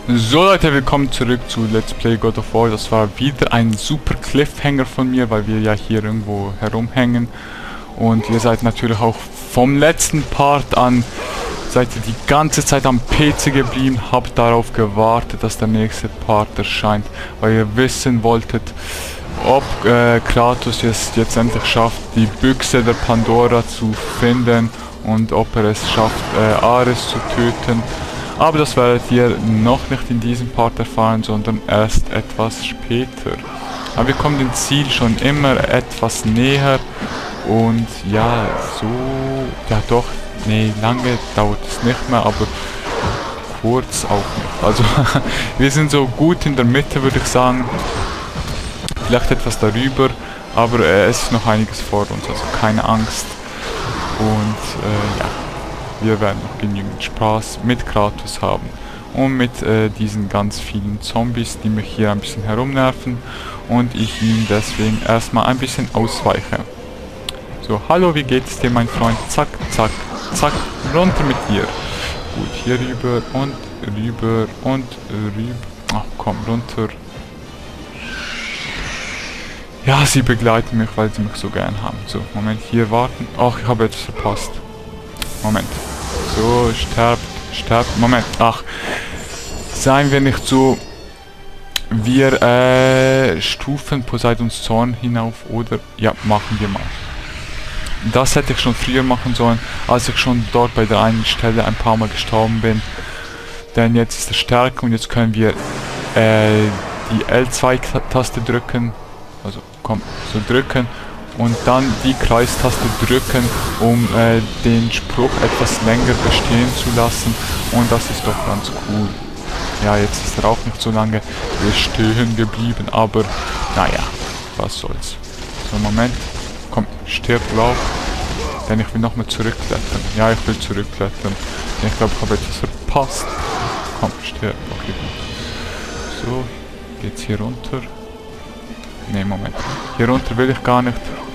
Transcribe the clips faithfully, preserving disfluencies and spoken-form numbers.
So Leute, willkommen zurück zu Let's Play God of War. Das war wieder ein super Cliffhanger von mir, weil wir ja hier irgendwo herumhängen. Und ihr seid natürlich auch vom letzten Part an, seid ihr die ganze Zeit am P C geblieben, habt darauf gewartet, dass der nächste Part erscheint, weil ihr wissen wolltet, ob äh, Kratos es jetzt endlich schafft, die Büchse der Pandora zu finden und ob er es schafft, äh, Ares zu töten. Aber das werdet ihr noch nicht in diesem Part erfahren, sondern erst etwas später. Aber wir kommen dem Ziel schon immer etwas näher. Und ja, so... Ja doch, nee, lange dauert es nicht mehr, aber kurz auch nicht. Also, wir sind so gut in der Mitte, würde ich sagen. Vielleicht etwas darüber, aber äh, es ist noch einiges vor uns, also keine Angst. Und äh, ja. Wir werden noch genügend Spaß mit Kratos haben und mit äh, diesen ganz vielen Zombies, die mich hier ein bisschen herumnerven und ich ihnen deswegen erstmal ein bisschen ausweiche. So, hallo, wie geht es dir, mein Freund? Zack, zack, zack, runter mit dir. Gut, hier rüber und rüber und rüber. Ach komm, runter. Ja, sie begleiten mich, weil sie mich so gern haben. So, Moment, hier warten. Ach, ich habe etwas verpasst. Moment. So, sterbt, sterbt. Moment, ach. Seien wir nicht so. Wir äh, stufen Poseidons Zorn hinauf, oder? Ja, machen wir mal. Das hätte ich schon früher machen sollen, als ich schon dort bei der einen Stelle ein paar Mal gestorben bin. Denn jetzt ist er stärker und jetzt können wir äh, die L zwei Taste drücken. Also, komm, so drücken. Und dann die Kreistaste drücken, um äh, den Spruch etwas länger bestehen zu lassen. Und das ist doch ganz cool. Ja, jetzt ist er auch nicht so lange stehen geblieben, aber naja, was soll's. So, Moment. Komm, stirb drauf. Denn ich will nochmal zurückklettern. Ja, ich will zurückklettern. Ich glaube, ich habe etwas verpasst. Komm, stirb. Okay, gut. So, geht's hier runter. Ne, Moment. Hier runter will ich gar nicht.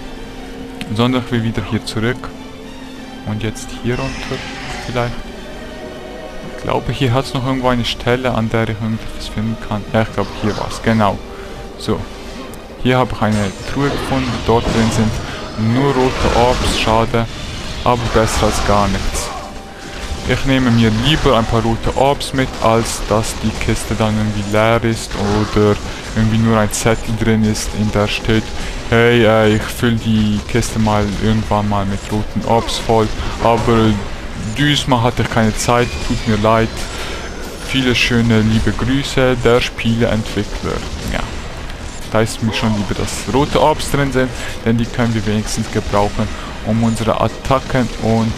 Sondern ich will wieder hier zurück. Und jetzt hier runter vielleicht. Ich glaube, hier hat es noch irgendwo eine Stelle, an der ich irgendwas finden kann. Ja, ich glaube, hier war es. Genau. So. Hier habe ich eine Truhe gefunden. Dort drin sind nur rote Orbs. Schade. Aber besser als gar nichts. Ich nehme mir lieber ein paar rote Orbs mit, als dass die Kiste dann irgendwie leer ist oder irgendwie nur ein Zettel drin ist, in der steht, hey, äh, ich fülle die Kiste mal irgendwann mal mit roten Orbs voll, aber diesmal hatte ich keine Zeit, tut mir leid. Viele schöne liebe Grüße, der Spieleentwickler. Ja, da ist mir schon lieber, dass rote Orbs drin sind, denn die können wir wenigstens gebrauchen, um unsere Attacken und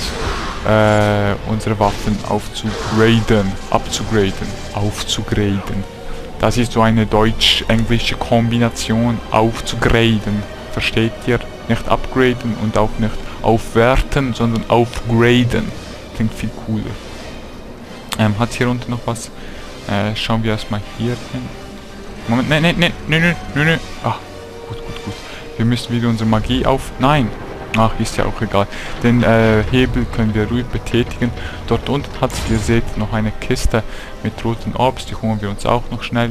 Äh, unsere Waffen aufzugraden, abzugraden, aufzugraden. Das ist so eine deutsch-englische Kombination, aufzugraden. Versteht ihr? Nicht upgraden und auch nicht aufwerten, sondern aufgraden. Klingt viel cooler. Ähm, hat hier unten noch was? Äh, schauen wir erstmal hier hin. Moment, nein, nein, nein, nein, nein, nein, nein. Ah, gut, gut, gut. Wir müssen wieder unsere Magie auf... Nein! Ach, ist ja auch egal. Den äh, Hebel können wir ruhig betätigen. Dort unten hat es, wie ihr seht, noch eine Kiste mit roten Orbs. Die holen wir uns auch noch schnell.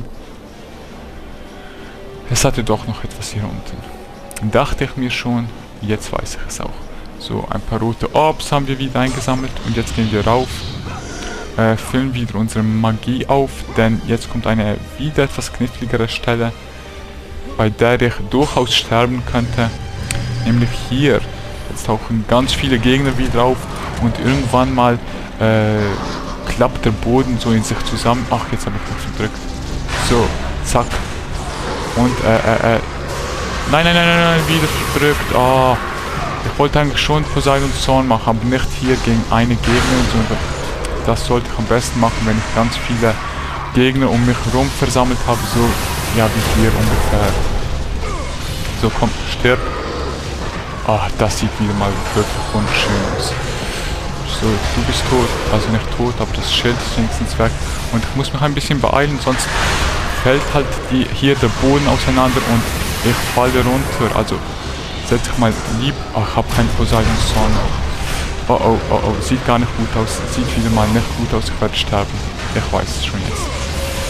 Es hatte doch noch etwas hier unten. Dachte ich mir schon. Jetzt weiß ich es auch. So, ein paar rote Orbs haben wir wieder eingesammelt. Und jetzt gehen wir rauf. Äh, füllen wieder unsere Magie auf. Denn jetzt kommt eine wieder etwas kniffligere Stelle, bei der ich durchaus sterben könnte. Nämlich hier. Jetzt tauchen ganz viele Gegner wieder auf und irgendwann mal äh, klappt der Boden so in sich zusammen. Ach, jetzt habe ich noch verdrückt. So, zack. Und äh, äh, äh. Nein, nein, nein, nein, nein, wieder verdrückt. Ah, ich wollte eigentlich schon Poseidons Zorn machen, aber nicht hier gegen eine Gegnerin, sondern das sollte ich am besten machen, wenn ich ganz viele Gegner um mich herum versammelt habe. So, ja, wie hier ungefähr. So, komm, stirb. Ah, das sieht wieder mal wirklich wunderschön aus. So, du bist tot. Also nicht tot, aber das Schild ist wenigstens weg. Und ich muss mich ein bisschen beeilen, sonst fällt halt die, hier der Boden auseinander und ich falle runter. Also setze ich mal lieb. Ach, ich habe keinen Poseidons Zorn. Oh, oh, oh, oh. Sieht gar nicht gut aus. Sieht wieder mal nicht gut aus. Ich werde sterben. Ich weiß es schon jetzt.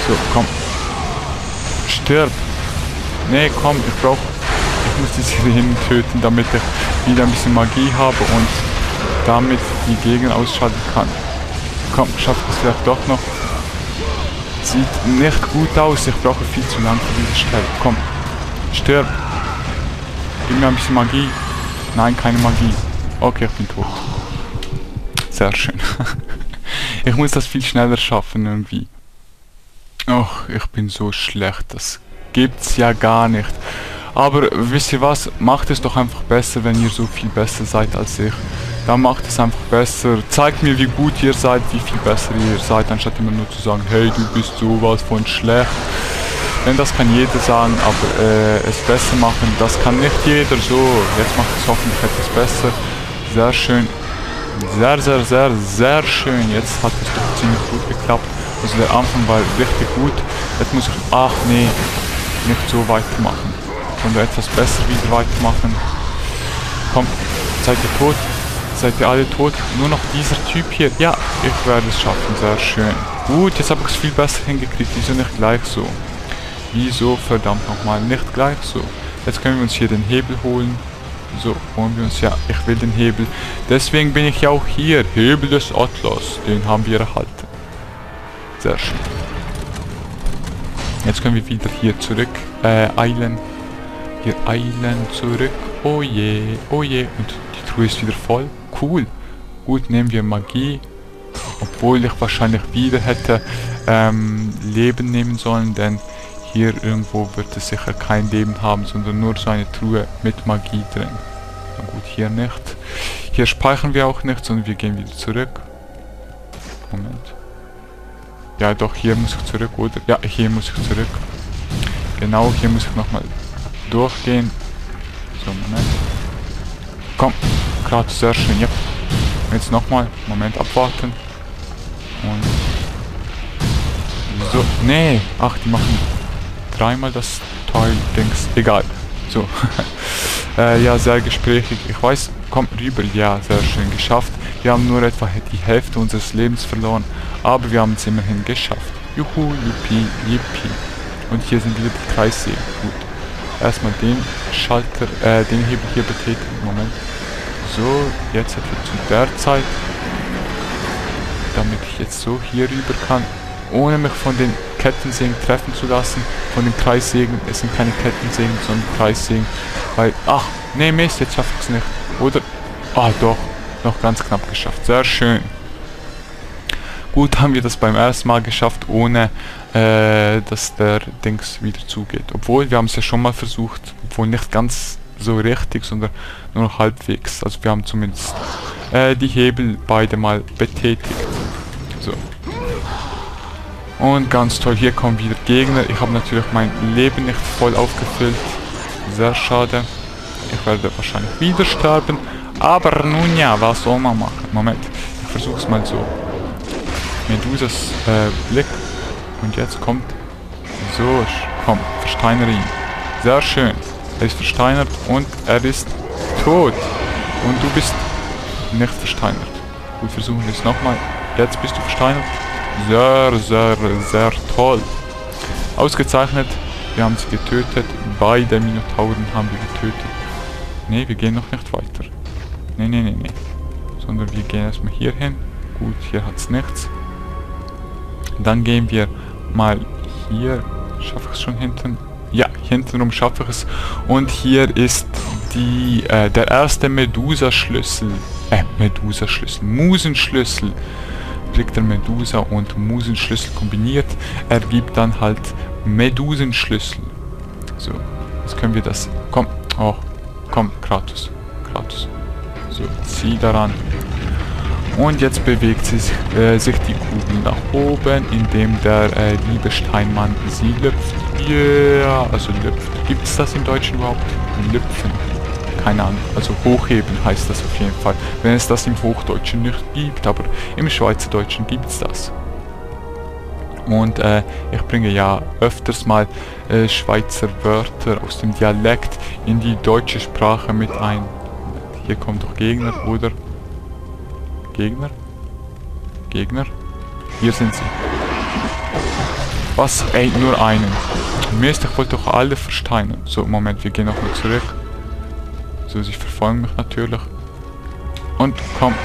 So, komm. Stirb. Nee, komm, ich brauche... Ich muss die Sirenen töten, damit ich wieder ein bisschen Magie habe und damit die Gegner ausschalten kann. Komm, schaff es vielleicht doch noch. Sieht nicht gut aus. Ich brauche viel zu lang für diese Stelle. Komm. Stirb. Gib mir ein bisschen Magie. Nein, keine Magie. Okay, ich bin tot. Sehr schön. Ich muss das viel schneller schaffen irgendwie. Och, ich bin so schlecht. Das gibt's ja gar nicht. Aber wisst ihr was? Macht es doch einfach besser, wenn ihr so viel besser seid als ich. Dann macht es einfach besser. Zeigt mir, wie gut ihr seid, wie viel besser ihr seid, anstatt immer nur zu sagen, hey, du bist sowas von schlecht. Denn das kann jeder sagen, aber äh, es besser machen, das kann nicht jeder. So, jetzt macht es hoffentlich etwas besser. Sehr schön. Sehr, sehr, sehr, sehr schön. Jetzt hat es doch ziemlich gut geklappt. Also der Anfang war richtig gut. Jetzt muss ich, ach nee, nicht so weitermachen. Sondern etwas besser wieder weitermachen. Komm, seid ihr tot? Seid ihr alle tot? Nur noch dieser Typ hier. Ja, ich werde es schaffen. Sehr schön. Gut, jetzt habe ich es viel besser hingekriegt. Wieso nicht gleich so? Wieso verdammt nochmal nicht gleich so? Jetzt können wir uns hier den Hebel holen. So, holen wir uns, ja, ich will den Hebel. Deswegen bin ich ja auch hier. Hebel des Atlas. Den haben wir erhalten. Sehr schön. Jetzt können wir wieder hier zurück äh, eilen. Wir eilen zurück. Oh je, oh je. Und die Truhe ist wieder voll. Cool. Gut, nehmen wir Magie. Obwohl ich wahrscheinlich wieder hätte ähm, Leben nehmen sollen, denn hier irgendwo wird es sicher kein Leben haben, sondern nur so eine Truhe mit Magie drin. Na gut, hier nicht. Hier speichern wir auch nicht, sondern wir gehen wieder zurück. Moment. Ja, doch, hier muss ich zurück, oder? Ja, hier muss ich zurück. Genau, hier muss ich nochmal durchgehen. So, Moment. Komm, gerade sehr schön, ja. Jetzt nochmal, Moment, abwarten. Und so, nee, ach, die machen dreimal das Teil-Dings, egal. So, äh, ja, sehr gesprächig. Ich weiß, komm rüber, ja, sehr schön geschafft. Wir haben nur etwa die Hälfte unseres Lebens verloren, aber wir haben es immerhin geschafft. Juhu, yippie, yippie. Und hier sind wieder die Kreissägen. Gut. Erstmal den Schalter, äh, den Hebel hier betätigen. Moment. So, jetzt etwa zu der Zeit. Damit ich jetzt so hier rüber kann, ohne mich von den Kettensägen treffen zu lassen. Von den Kreissägen, es sind keine Kettensägen, sondern Kreissägen. Weil, ach, nee, Mist, jetzt schaffe ich es nicht. Oder, ah doch, noch ganz knapp geschafft. Sehr schön. Gut, haben wir das beim ersten Mal geschafft, ohne äh, dass der Dings wieder zugeht. Obwohl, wir haben es ja schon mal versucht, obwohl nicht ganz so richtig, sondern nur noch halbwegs. Also wir haben zumindest äh, die Hebel beide mal betätigt. So. Und ganz toll, hier kommen wieder Gegner. Ich habe natürlich mein Leben nicht voll aufgefüllt. Sehr schade. Ich werde wahrscheinlich wieder sterben. Aber nun ja, was soll man machen? Moment, ich versuche es mal so. Medusas äh, Blick. Und jetzt kommt... So, komm, versteinere ihn. Sehr schön. Er ist versteinert und er ist tot. Und du bist nicht versteinert. Gut, versuchen wir es nochmal. Jetzt bist du versteinert. Sehr, sehr, sehr toll. Ausgezeichnet. Wir haben sie getötet. Beide Minotauren haben wir getötet. Ne, wir gehen noch nicht weiter. Ne, ne, ne, ne. Sondern wir gehen erstmal hier hin. Gut, hier hat es nichts. Dann gehen wir mal hier. Schaffe ich es schon hinten? Ja, hintenrum schaffe ich es. Und hier ist die, äh, der erste Medusa-Schlüssel. Äh, Medusa-Schlüssel. Musenschlüssel. Blick der Medusa und Musenschlüssel kombiniert ergibt dann halt Medusenschlüssel. So, jetzt können wir das... Komm, oh, komm, Kratos. Kratos. So, zieh daran. Und jetzt bewegt sie, äh, sich die Kugel nach oben, indem der äh, liebe Steinmann sie lüpft. Ja, yeah, also lüpft. Gibt es das im Deutschen überhaupt? Lüpfen. Keine Ahnung. Also hochheben heißt das auf jeden Fall. Wenn es das im Hochdeutschen nicht gibt, aber im Schweizerdeutschen gibt es das. Und äh, ich bringe ja öfters mal äh, Schweizer Wörter aus dem Dialekt in die deutsche Sprache mit ein. Hier kommt doch Gegner, oder? Gegner? Gegner? Hier sind sie. Was? Ey, nur einen. Mist, ich wollte doch alle versteinern. So, Moment, wir gehen nochmal zurück. So, sie verfolgen mich natürlich. Und komm.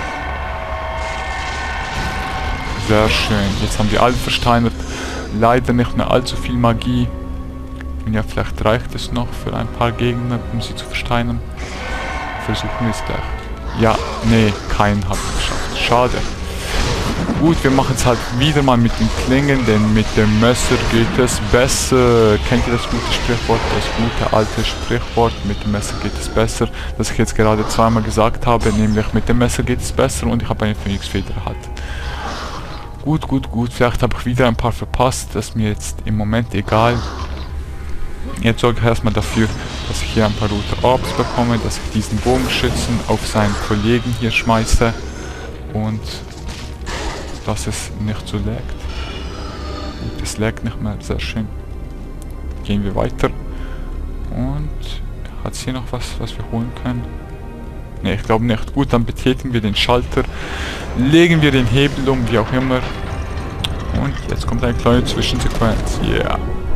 Sehr schön. Jetzt haben wir alle versteinert. Leider nicht mehr allzu viel Magie. Und ja, vielleicht reicht es noch für ein paar Gegner, um sie zu versteinern. Versuchen wir es gleich. Ja, nee, keinen hat es geschafft. Schade. Gut, wir machen es halt wieder mal mit den Klingen, denn mit dem Messer geht es besser. Kennt ihr das gute Sprichwort? Das gute alte Sprichwort, mit dem Messer geht es besser, das ich jetzt gerade zweimal gesagt habe, nämlich mit dem Messer geht es besser und ich habe eine Phönixfeder erhalten. Gut, gut, gut, vielleicht habe ich wieder ein paar verpasst, das ist mir jetzt im Moment egal. Jetzt sorge ich erstmal dafür, dass ich hier ein paar rote Orbs bekomme, dass ich diesen Bogenschützen auf seinen Kollegen hier schmeiße und dass es nicht so laggt. Gut, es laggt nicht mehr, sehr schön. Gehen wir weiter. Und hat es hier noch was, was wir holen können? Ne, ich glaube nicht. Gut, dann betätigen wir den Schalter, legen wir den Hebel um, wie auch immer. Und jetzt kommt eine kleine Zwischensequenz. Yeah.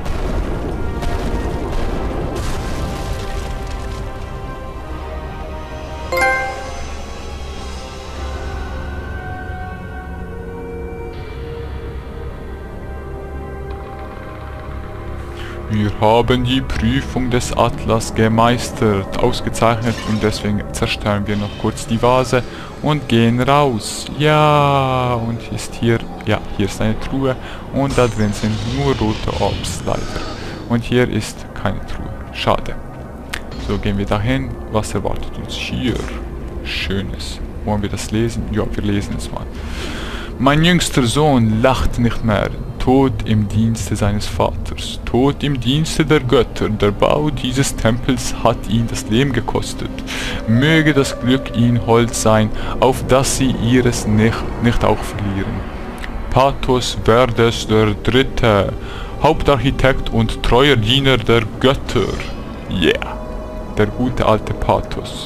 Wir haben die Prüfung des Atlas gemeistert, ausgezeichnet, und deswegen zerstören wir noch kurz die Vase und gehen raus. Ja, und ist hier, ja, hier ist eine Truhe und da drin sind nur rote Orbs, leider. Und hier ist keine Truhe, schade. So, gehen wir dahin. Was erwartet uns hier? Schönes. Wollen wir das lesen? Ja, wir lesen es mal. Mein jüngster Sohn lacht nicht mehr. Tod im Dienste seines Vaters, Tod im Dienste der Götter, der Bau dieses Tempels hat ihn das Leben gekostet. Möge das Glück ihnen hold sein, auf dass sie ihres nicht, nicht auch verlieren. Pathos Verdes der Dritte, Hauptarchitekt und treuer Diener der Götter. Yeah, der gute alte Pathos.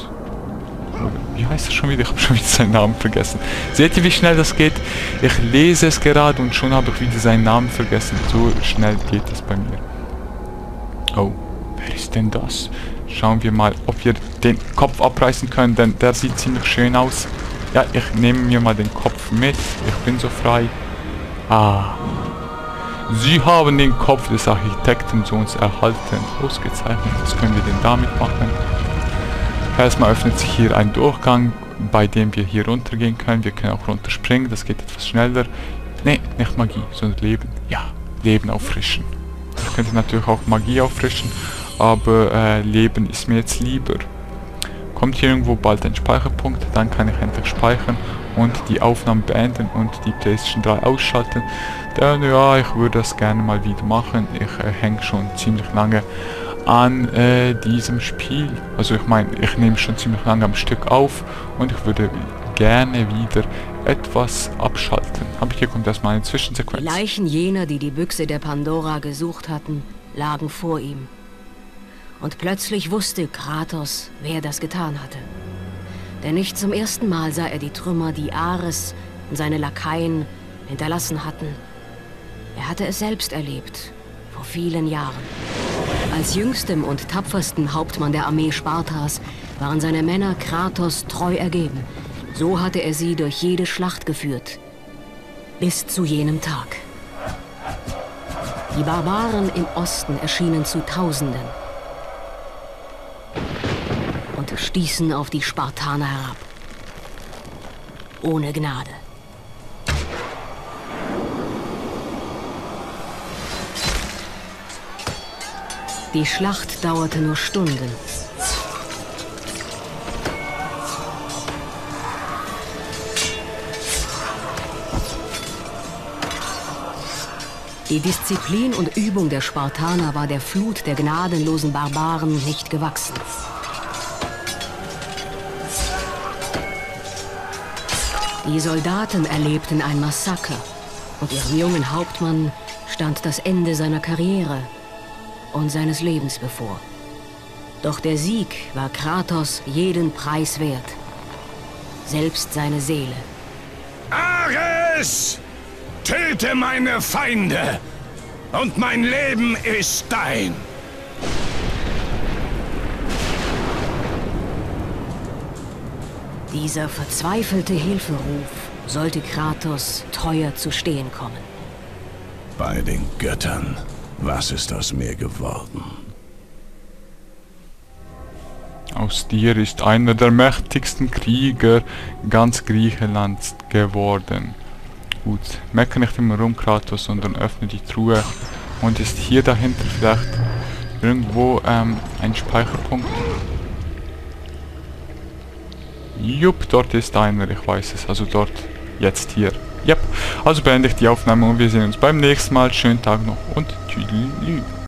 Wie heißt er schon wieder? Ich habe schon wieder seinen Namen vergessen. Seht ihr, wie schnell das geht? Ich lese es gerade und schon habe ich wieder seinen Namen vergessen. So schnell geht das bei mir. Oh, wer ist denn das? Schauen wir mal, ob wir den Kopf abreißen können, denn der sieht ziemlich schön aus. Ja, ich nehme mir mal den Kopf mit. Ich bin so frei. Ah. Sie haben den Kopf des Architektensohns erhalten. Ausgezeichnet. Was können wir denn damit machen? Erstmal öffnet sich hier ein Durchgang, bei dem wir hier runtergehen können. Wir können auch runterspringen, das geht etwas schneller. Ne, nicht Magie, sondern Leben. Ja, Leben auffrischen. Ich könnte natürlich auch Magie auffrischen, aber äh, Leben ist mir jetzt lieber. Kommt hier irgendwo bald ein Speicherpunkt, dann kann ich endlich speichern und die Aufnahme beenden und die PlayStation drei ausschalten. Denn ja, ich würde das gerne mal wieder machen. Ich äh, hänge schon ziemlich lange an äh, diesem Spiel. Also ich meine, ich nehme schon ziemlich lange am Stück auf und ich würde gerne wieder etwas abschalten. Aber hier kommt erstmal eine Zwischensequenz. Die Leichen jener, die die Büchse der Pandora gesucht hatten, lagen vor ihm. Und plötzlich wusste Kratos, wer das getan hatte. Denn nicht zum ersten Mal sah er die Trümmer, die Ares und seine Lakaien hinterlassen hatten. Er hatte es selbst erlebt, vor vielen Jahren. Als jüngstem und tapfersten Hauptmann der Armee Spartas waren seine Männer Kratos treu ergeben. So hatte er sie durch jede Schlacht geführt. Bis zu jenem Tag. Die Barbaren im Osten erschienen zu Tausenden und stießen auf die Spartaner herab. Ohne Gnade. Die Schlacht dauerte nur Stunden. Die Disziplin und Übung der Spartaner war der Flut der gnadenlosen Barbaren nicht gewachsen. Die Soldaten erlebten ein Massaker und ihrem jungen Hauptmann stand das Ende seiner Karriere und seines Lebens bevor. Doch der Sieg war Kratos jeden Preis wert. Selbst seine Seele. Ares! Töte meine Feinde! Und mein Leben ist dein. Dieser verzweifelte Hilferuf sollte Kratos teuer zu stehen kommen. Bei den Göttern, was ist aus mir geworden? Aus dir ist einer der mächtigsten Krieger ganz Griechenlands geworden. Gut, meckere nicht immer rum, Kratos, sondern öffne die Truhe. Und ist hier dahinter vielleicht irgendwo ähm, ein Speicherpunkt? Jupp, dort ist einer, ich weiß es. Also dort, jetzt hier. Yep, also beende ich die Aufnahme und wir sehen uns beim nächsten Mal. Schönen Tag noch und tschüdelü.